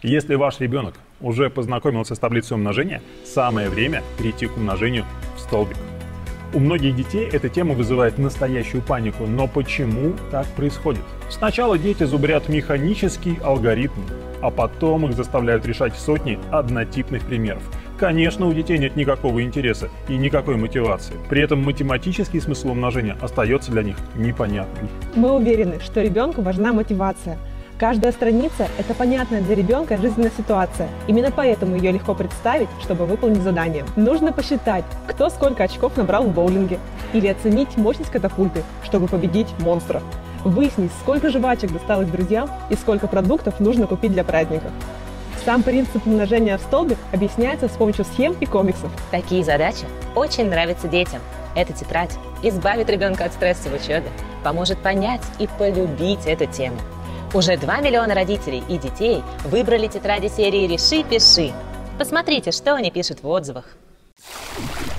Если ваш ребенок уже познакомился с таблицей умножения, самое время перейти к умножению в столбик. У многих детей эта тема вызывает настоящую панику, но почему так происходит? Сначала дети зубрят механический алгоритм, а потом их заставляют решать сотни однотипных примеров. Конечно, у детей нет никакого интереса и никакой мотивации. При этом математический смысл умножения остается для них непонятным. Мы уверены, что ребенку важна мотивация. Каждая страница – это понятная для ребенка жизненная ситуация. Именно поэтому ее легко представить, чтобы выполнить задание. Нужно посчитать, кто сколько очков набрал в боулинге, или оценить мощность катапульты, чтобы победить монстра. Выяснить, сколько жвачек досталось друзьям и сколько продуктов нужно купить для праздников. Сам принцип умножения в столбик объясняется с помощью схем и комиксов. Такие задачи очень нравятся детям. Эта тетрадь избавит ребенка от стресса в учебе, поможет понять и полюбить эту тему. Уже 2 миллиона родителей и детей выбрали тетради серии «Реши, пиши». Посмотрите, что они пишут в отзывах.